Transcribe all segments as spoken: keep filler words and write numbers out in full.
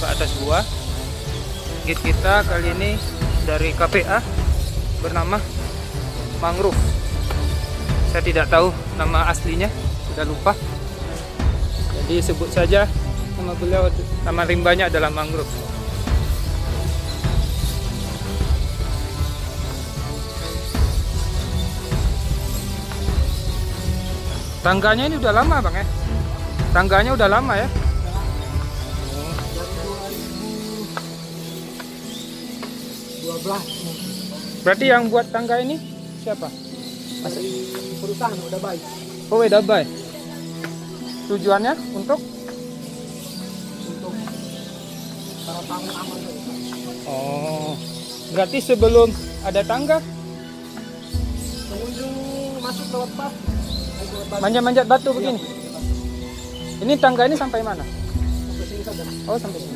ke atas gua. Guide kita kali ini dari K P A bernama Mangrove. Saya tidak tahu nama aslinya, sudah lupa. Jadi sebut saja nama beliau, nama rimbanya adalah Mangrove. Tangganya ini udah lama bang ya? Tangganya udah lama ya? dua belas. Berarti yang buat tangga ini siapa? Dari perusahaan udah baik. Oh, udah baik. Tujuannya untuk? Untuk para tamu aman. Oh, berarti sebelum ada tangga Pengunjung masuk lewat pas. manjat-manjat batu begini. Ini tangga ini sampai mana? Sampai sini saja. Oh, sampai sini.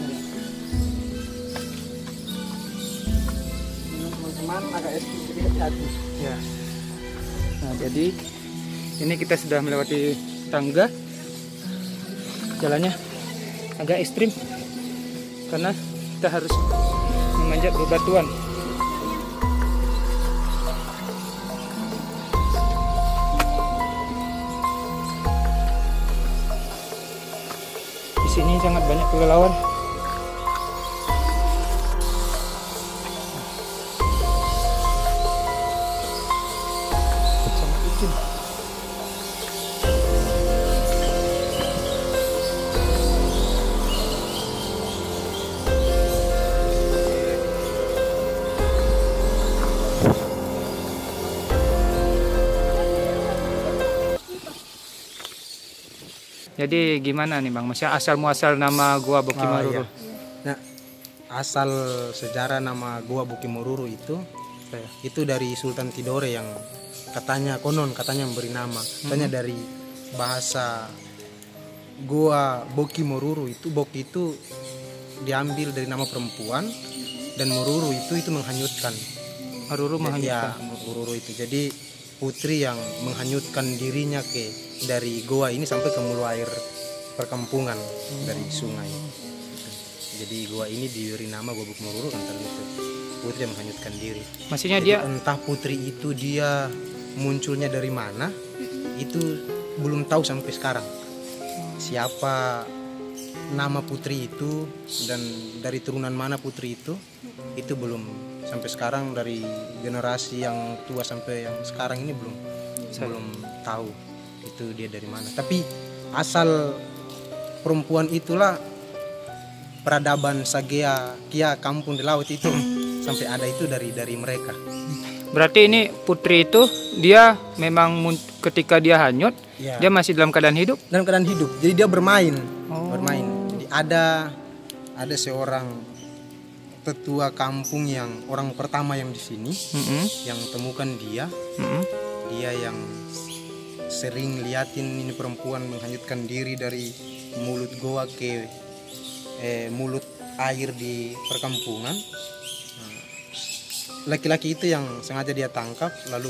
Teman-teman agak sedikit hati-hati. Ya. Nah, jadi ini kita sudah melewati tangga. Jalannya agak ekstrim karena kita harus memanjat bebatuan. Di sini sangat banyak kelelawar. Sangat licin. Jadi gimana nih bang? Masih asal muasal nama gua Bukimororo? Oh, iya. Nah, asal sejarah nama gua Bukimororo itu, Saya. itu dari Sultan Tidore yang katanya konon katanya memberi nama. Katanya dari bahasa gua Bukimororo itu, Boki itu diambil dari nama perempuan dan Mororo itu itu menghanyutkan. Maruru menghanyutkan. Ya, Mororo itu. Jadi putri yang menghanyutkan dirinya ke dari goa ini sampai ke mulu air perkampungan dari sungai. Jadi goa ini diberi nama Goa Bukimororo antara itu. Putri yang menghanyutkan diri. Maksudnya Jadi dia entah putri itu dia munculnya dari mana, itu belum tahu sampai sekarang. Siapa nama putri itu dan dari turunan mana putri itu, itu belum sampai sekarang, dari generasi yang tua sampai yang sekarang ini belum Saya. belum tahu itu dia dari mana. Tapi asal perempuan itulah peradaban Sagea Kia kampung di laut itu sampai ada itu dari dari mereka. berarti ini putri itu dia memang mun- ketika dia hanyut Ya. dia masih dalam keadaan hidup. Dalam keadaan hidup. Jadi dia bermain, Oh. bermain. Jadi ada ada seorang tetua kampung yang orang pertama yang di sini Mm-mm. yang temukan dia, Mm-mm. dia yang sering liatin ini perempuan menghanyutkan diri dari mulut goa ke eh, mulut air di perkampungan. Nah, laki-laki itu yang sengaja dia tangkap lalu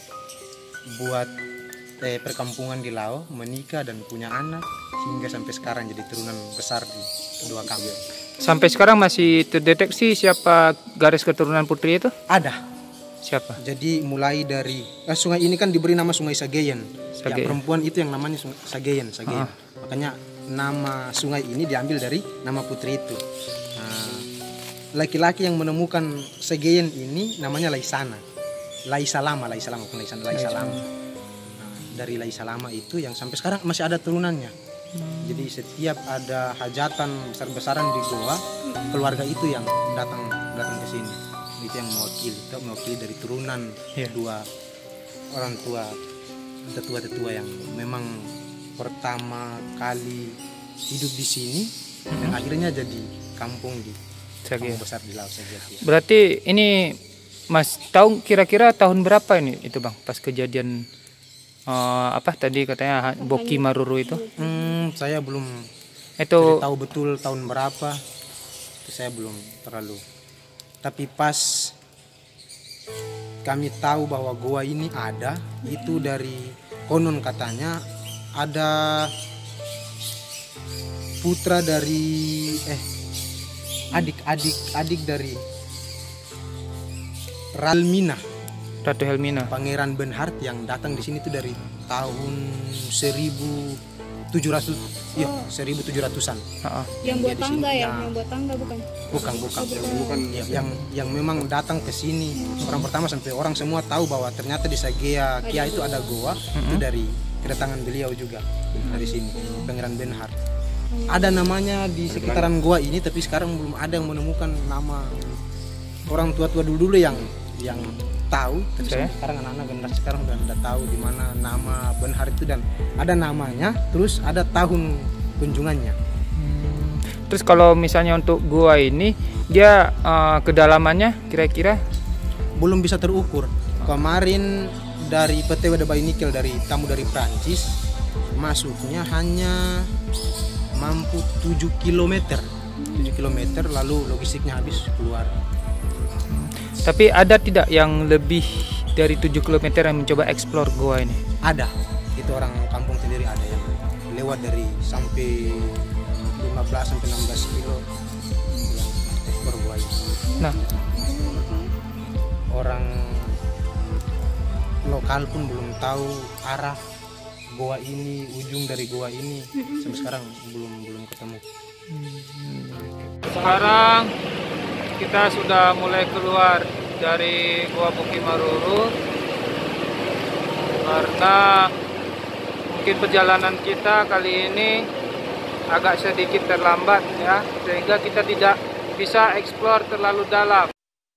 buat eh, perkampungan di Lao, menikah dan punya anak hingga sampai sekarang jadi turunan besar di kedua kampung. Sampai sekarang masih terdeteksi siapa garis keturunan putri itu? Ada. Siapa? Jadi mulai dari eh, sungai ini kan diberi nama Sungai Sageyen. Ya, Sageyen. perempuan itu yang namanya Sungai Sageyen, Sageyen. Ah. Makanya nama sungai ini diambil dari nama putri itu. Nah, laki-laki yang menemukan Sageyen ini namanya Laisana. Laisalama, Laisalama bukan Laisana, Laisalama. Nah, dari Laisalama itu yang sampai sekarang masih ada turunannya. Jadi setiap ada hajatan besar-besaran di goa, keluarga itu yang datang datang ke sini. Itu yang mewakili, itu mewakili dari turunan Iya. dua orang tua, tetua-tetua yang memang pertama kali hidup di sini dan akhirnya jadi kampung di Sagea. kampung besar di Laut Sagea. Berarti ini Mas tahu kira-kira tahun berapa ini itu bang pas kejadian eh, apa tadi katanya Bukimororo itu? Hmm, saya belum Itu tahu betul tahun berapa, itu saya belum terlalu. Tapi pas kami tahu bahwa goa ini ada, itu dari konon katanya ada putra dari eh adik-adik adik dari Ralmina, Ratu Helmina. Pangeran Bernhard yang datang di sini itu dari tahun seribu tujuh ratus, ya seribu tujuh ratusan. Ha-ha. Yang buat Dia di tangga sini, ya, ya. yang buat tangga bukan? Bukan, bukan, bukan. bukan. Yang yang memang datang ke sini orang pertama sampai orang semua tahu bahwa ternyata di Sagea Kia itu ada goa. Itu dari kedatangan beliau juga dari sini, Pangeran Bernhard. Ada namanya di sekitaran goa ini, tapi sekarang belum ada yang menemukan nama. Orang tua-tua dulu dulu yang yang tahu, tapi Oke. sekarang anak-anak generasi sekarang udah udah tahu di mana nama Bernhard itu, dan ada namanya, terus ada tahun kunjungannya. Hmm. Terus kalau misalnya untuk gua ini dia uh, kedalamannya kira-kira Belum bisa terukur. Kemarin dari P T W Debai Nikel, dari tamu dari Prancis, masuknya hanya mampu tujuh kilometer. tujuh kilometer, lalu logistiknya habis keluar. tapi ada tidak yang lebih dari tujuh kilometer yang mencoba explore gua ini? Ada, itu orang kampung sendiri ada yang lewat dari sampai lima belas sampai enam belas kilo yang ekspor gua ini. Nah, Orang lokal pun belum tahu arah goa ini, ujung dari goa ini, sampai sekarang belum belum ketemu. sekarang kita sudah mulai keluar dari Gua Bukit Maruru karena mungkin perjalanan kita kali ini agak sedikit terlambat ya, sehingga kita tidak bisa eksplor terlalu dalam.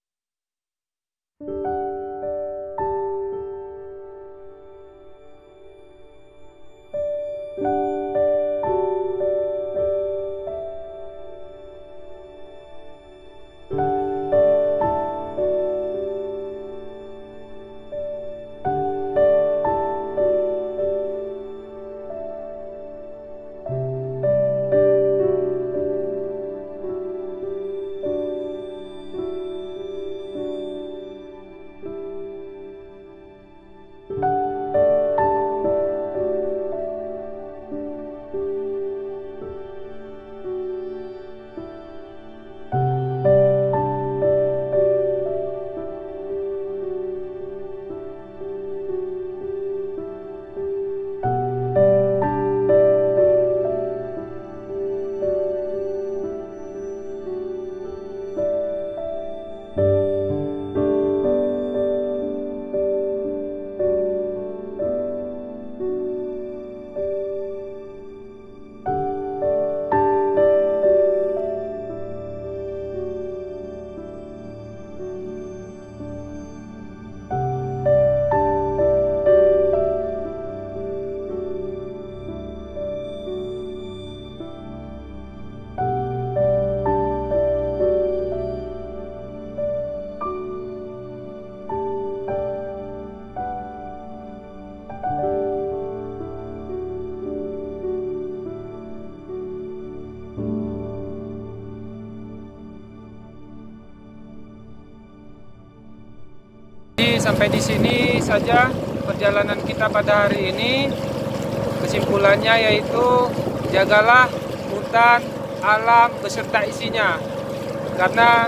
Sampai di sini saja perjalanan kita pada hari ini. Kesimpulannya yaitu jagalah hutan, alam beserta isinya, karena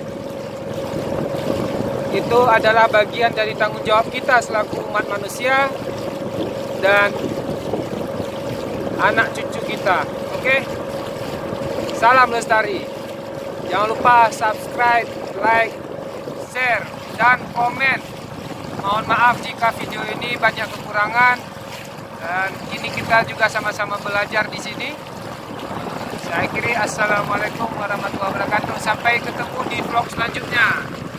itu adalah bagian dari tanggung jawab kita selaku umat manusia dan anak cucu kita. Oke? Salam lestari. Jangan lupa subscribe, like, share, dan komen. Mohon maaf jika video ini banyak kekurangan, dan kini kita juga sama-sama belajar di sini. Saya akhiri, assalamualaikum warahmatullahi wabarakatuh. Sampai ketemu di vlog selanjutnya.